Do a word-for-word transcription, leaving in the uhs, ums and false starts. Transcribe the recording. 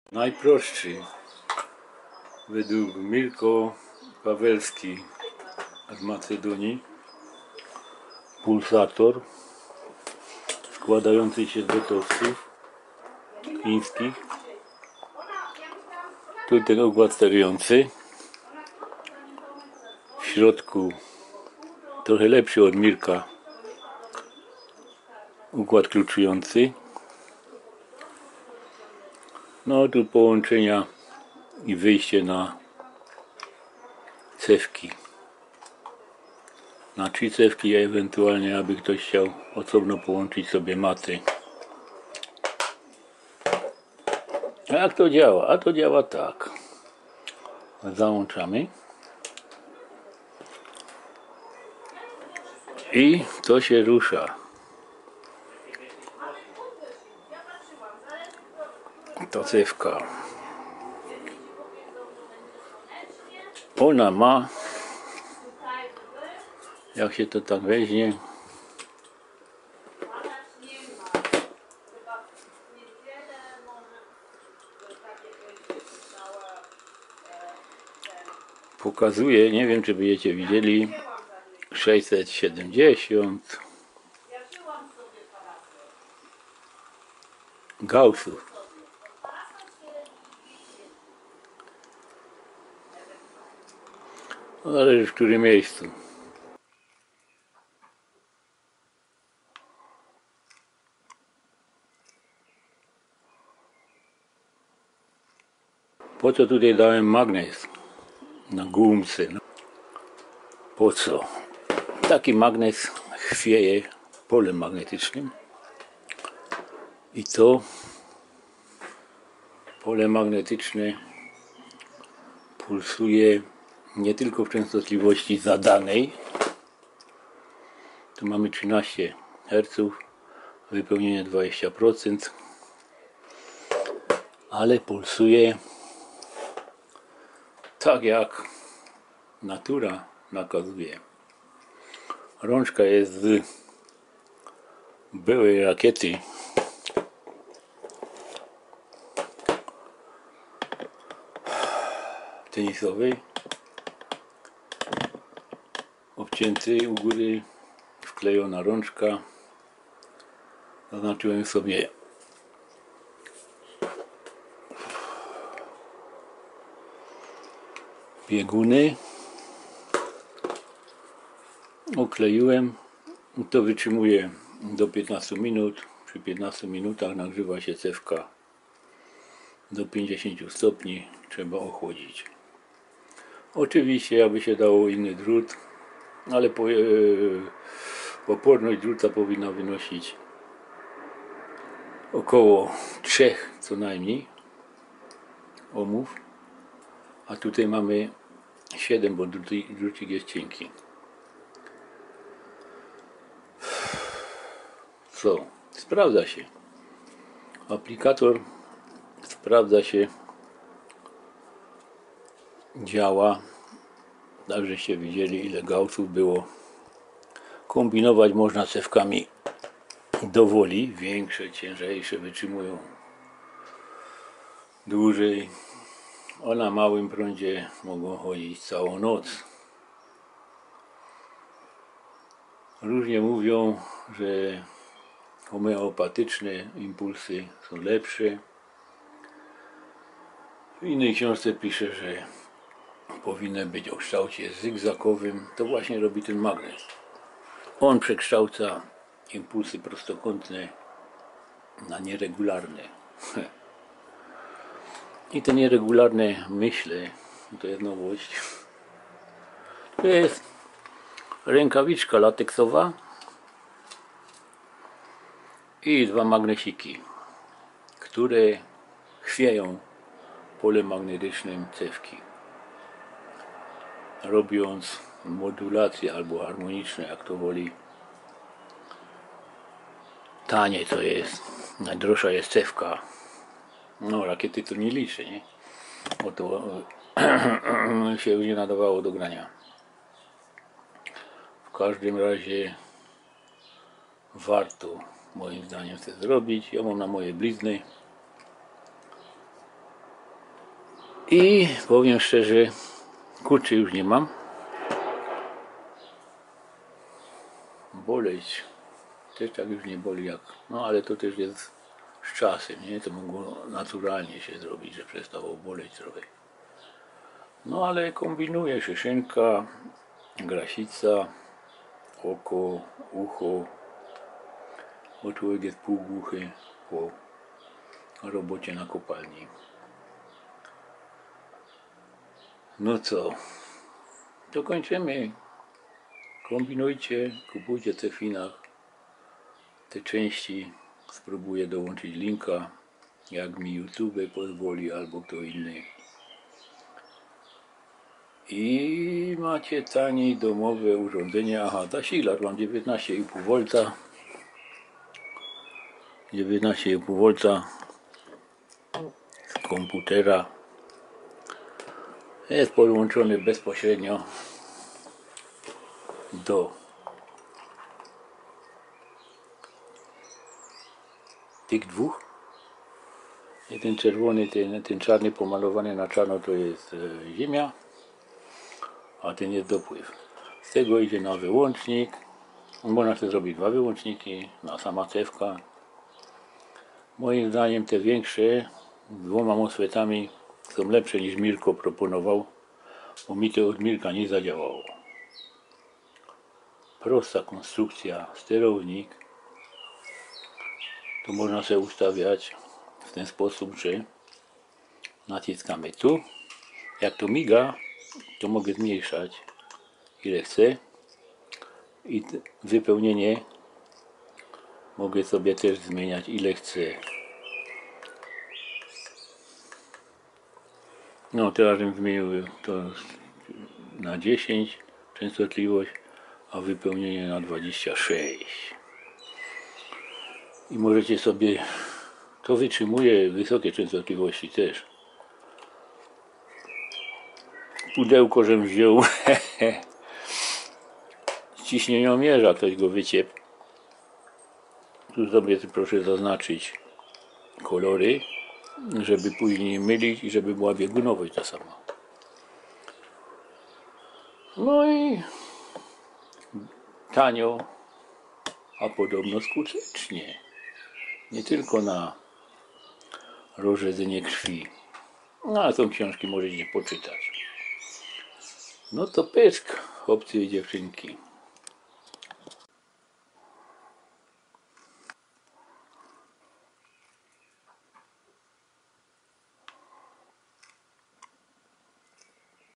Najprostszy według Mirko Pawelski z Macedonii pulsator składający się z wetowców chińskich. Tu ten układ sterujący, w środku trochę lepszy od Mirka układ kluczujący. No tu połączenia i wyjście na cewki, na trzy cewki, a ewentualnie aby ktoś chciał osobno połączyć sobie maty. A jak to działa? A to działa tak. Załączamy i to się rusza. Ta cewka. Ona ma, jak się to tak weźmie, pokazuje, nie wiem czy będziecie widzieli, sześćset siedemdziesiąt gaussów. Zależy w którym miejscu. Po co tutaj dałem magnes na gumce? Po co? Taki magnes chwieje polem magnetycznym i to pole magnetyczne pulsuje nie tylko w częstotliwości zadanej. Tu mamy trzynaście herców, wypełnienie dwadzieścia procent, ale pulsuje tak jak natura nakazuje. Rączka jest z byłej rakiety tenisowej, obcięty u góry, wklejona rączka. Zaznaczyłem sobie bieguny, okleiłem, to wytrzymuje do piętnastu minut. Przy piętnastu minutach nagrzewa się cewka do pięćdziesięciu stopni, trzeba ochłodzić. Oczywiście aby się dało inny drut, ale po, e, oporność druta powinna wynosić około trzech co najmniej ohmów, a tutaj mamy siedem, bo drucik, drucik jest cienki. Co? Sprawdza się. Aplikator sprawdza się, działa. Tak żeście widzieli ile gaussów było. Kombinować można cewkami do woli. Większe, ciężejsze wytrzymują dłużej. A na małym prądzie mogą chodzić całą noc. Różnie mówią, że homeopatyczne impulsy są lepsze. W innej książce pisze, że powinny być o kształcie zygzakowym. To właśnie robi ten magnes. On przekształca impulsy prostokątne na nieregularne. I te nieregularne myśle, to jest nowość. To jest rękawiczka lateksowa i dwa magnesiki, które chwieją polem magnetycznym cewki, robiąc modulację albo harmoniczne, jak to woli. Tanie to jest, najdroższa jest cewka. No rakiety to nie liczy, nie? Bo to się nie nadawało do grania. W każdym razie warto moim zdaniem chce zrobić. Ja mam na moje blizny I powiem szczerze, kurczy już nie mam. Boleć też tak już nie boli jak, no ale to też jest z czasem, nie? To mogło naturalnie się zrobić, że przestało boleć trochę. No ale kombinuję, szyszynka, grasica, oko, ucho, bo człowiek jest półgłuchy po robocie na kopalni. No co, to kończymy. Kombinujcie, kupujcie te Finach, te części. Spróbuję dołączyć linka, jak mi YouTube pozwoli albo kto inny. I macie tanie domowe urządzenie. Aha, zasilacz mam dziewiętnaście i pół wolta. dziewiętnaście i pół wolta z komputera. Jest podłączony bezpośrednio do tych dwóch. I ten czerwony, ten, ten czarny pomalowany na czarno to jest e, ziemia, a ten jest dopływ. Z tego idzie na wyłącznik. Można sobie zrobić dwa wyłączniki, na sama cewka. Moim zdaniem te większe z dwoma mosfetami są lepsze niż Mirko proponował, bo mi to od Mirka nie zadziałało. Prosta konstrukcja, sterownik. To można sobie ustawiać w ten sposób, że naciskamy tu. Jak to miga, to mogę zmniejszać ile chcę. I wypełnienie mogę sobie też zmieniać ile chcę. No teraz bym zmienił to na dziesięć częstotliwość, a wypełnienie na dwadzieścia sześć. I możecie sobie, to wytrzymuje wysokie częstotliwości też. Pudełko, żem wziął ciśnieniomierza, ktoś go wyciep. Tu sobie proszę zaznaczyć kolory, żeby później mylić i żeby była biegunowość ta sama. No i tanio, a podobno skutecznie. Nie tylko na rozrzedzenie krwi. No ale są książki, możecie poczytać. No to pysk, chłopcy i dziewczynki.